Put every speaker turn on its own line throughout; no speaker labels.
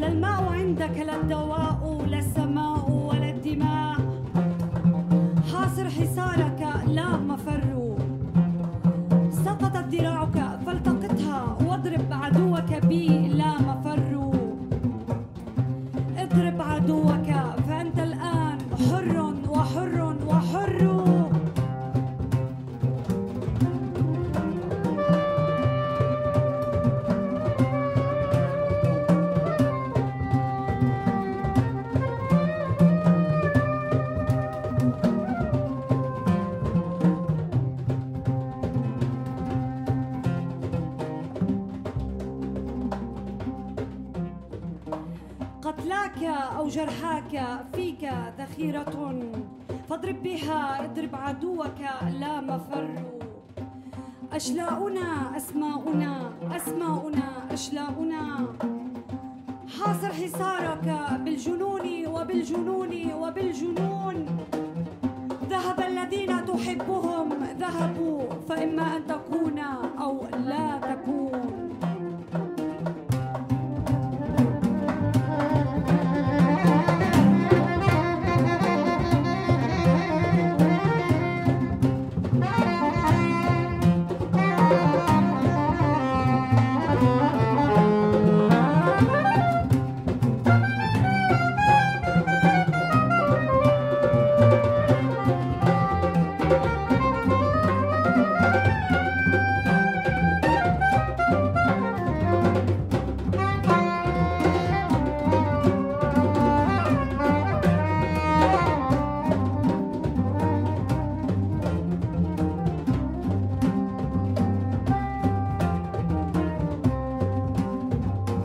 لا الماء عندك لا الدواء لا السماء ولا الدماء، حاصر حصارك لا مفر، سقطت ذراعك فالتقطها واضرب عدوك بي لا مفر، اضرب عدوك فأنت الآن حر وحر وحر. قتلاك أو جرحاك فيك ذخيرة فاضرب بها، اضرب عدوك لا مفر. أشلاؤنا أسماؤنا أسماؤنا أشلاؤنا، حاصر حصارك بالجنون وبالجنون وبالجنون. ذهب الذين تحبهم ذهبوا، فإما أن تكون أو لا تكون.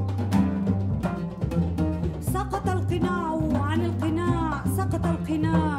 سقط القناع عن القناع، سقط القناع